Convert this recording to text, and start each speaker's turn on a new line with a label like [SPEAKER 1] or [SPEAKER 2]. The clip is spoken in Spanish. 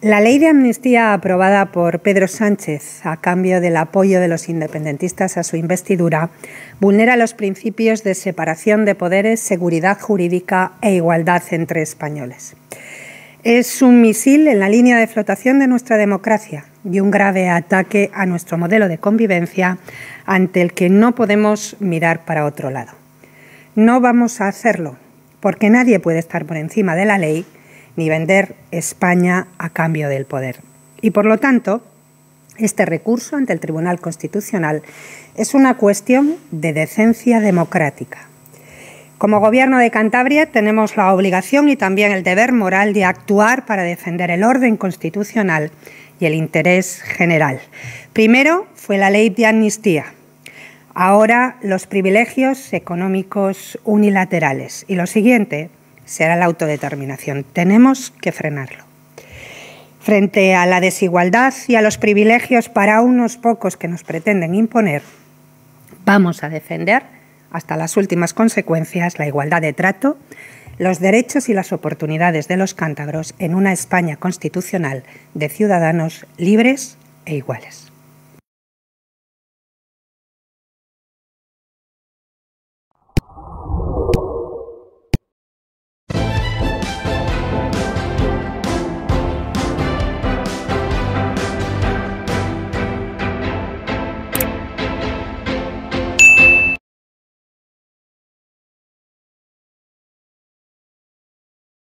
[SPEAKER 1] La ley de amnistía aprobada por Pedro Sánchez a cambio del apoyo de los independentistas a su investidura vulnera los principios de separación de poderes, seguridad jurídica e igualdad entre españoles. Es un misil en la línea de flotación de nuestra democracia y un grave ataque a nuestro modelo de convivencia ante el que no podemos mirar para otro lado. No vamos a hacerlo porque nadie puede estar por encima de la ley ni vender España a cambio del poder. Y por lo tanto, este recurso ante el Tribunal Constitucional es una cuestión de decencia democrática. Como Gobierno de Cantabria tenemos la obligación y también el deber moral de actuar para defender el orden constitucional y el interés general. Primero fue la ley de amnistía, ahora los privilegios económicos unilaterales y lo siguiente será la autodeterminación. Tenemos que frenarlo. Frente a la desigualdad y a los privilegios para unos pocos que nos pretenden imponer, vamos a defender hasta las últimas consecuencias la igualdad de trato, los derechos y las oportunidades de los cántabros en una España constitucional de ciudadanos libres e iguales.